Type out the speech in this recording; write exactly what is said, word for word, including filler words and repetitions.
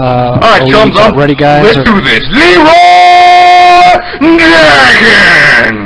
Uh, Alright, chums up. Ready, guys? Let's or... do this. Leroy Jenkins!